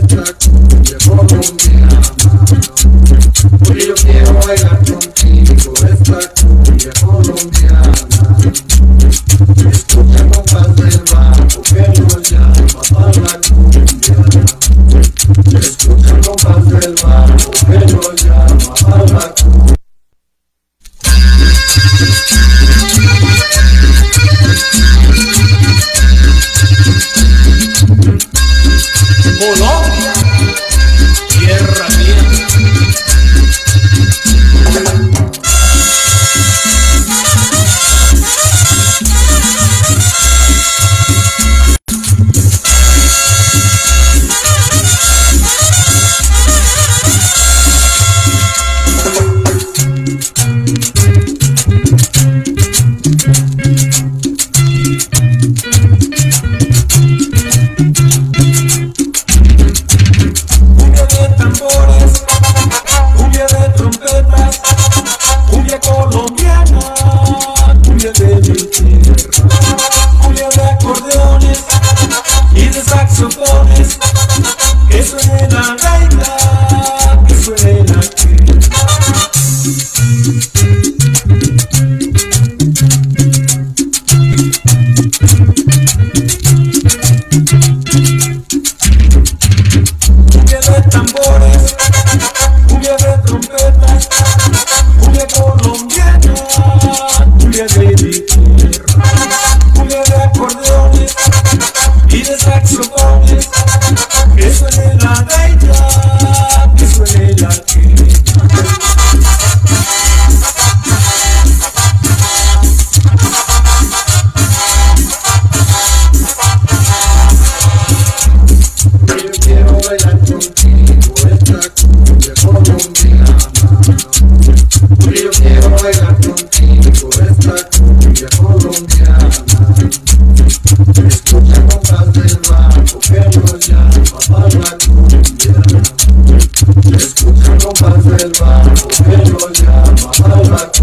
esta cumbia colombiana. Porque yo quiero bailar contigo esta cumbia colombiana. Escucha el compás del bajo que nos llama para la cumbia. Escucha el compás del bajo que nos llama para la cumbia. Colombia, tierra mía. Que suene la gaita, que suene la cumbia de tambores, cumbia de trompetas, cumbia colombiana, cumbia de mi tierra, cumbia de acordeones y de saxofones. Que suene la gaita, que suene la quena. Yo quiero bailar contigo esta cumbia colombiana. Porque yo quiero bailar contigo esta cumbia colombiana. Escucha el compás del bajo que nos llama para la cumbia. Escucha el compás del bajo que nos llama para la cumbia.